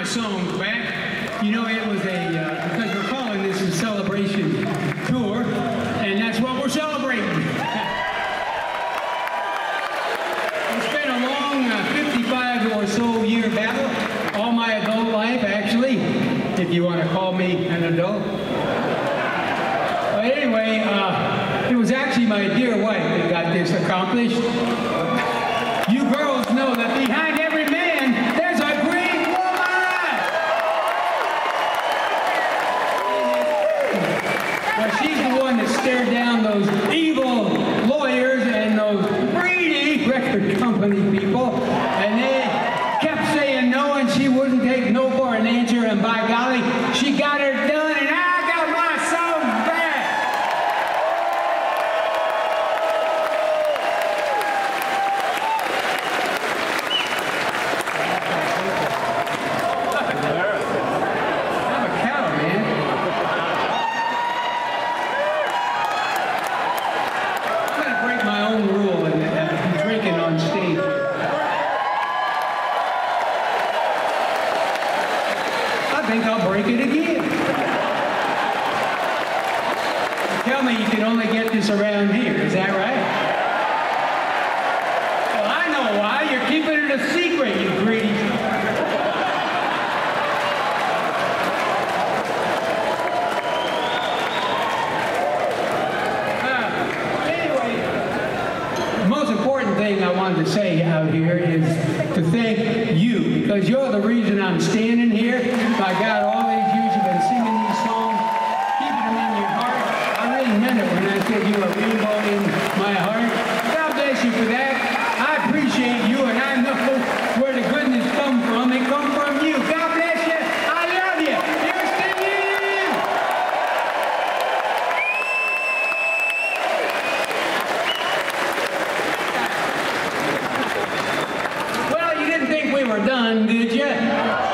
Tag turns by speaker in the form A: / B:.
A: songs back. You know, it was because we're calling this a celebration tour, and that's what we're celebrating. It's been a long 55 or so year battle, all my adult life actually, if you want to call me an adult. But anyway, it was actually my dear wife that got this accomplished. You girls know that behind every man, there's a great woman! Well, she's the one that stared down those evil lawyers and those greedy record company people, and they kept saying no, and she wouldn't take no for an answer, and by golly, she got her done, and I got my song back! I think I'll break it again. Tell me you can only get this around here, is that right? Well, I know why. You're keeping it a secret, you greedy. Anyway, the most important thing I wanted to say out here is to thank you, because you're the reason I'm standing here. My God, all these years you've been singing these songs, keeping them in your heart. I really meant it when I said you were a rainbow in my heart. God bless you for that. I appreciate you, and I know where the goodness comes from. It comes from you. God bless you. I love you. You're singing. Well, you didn't think we were done, did you?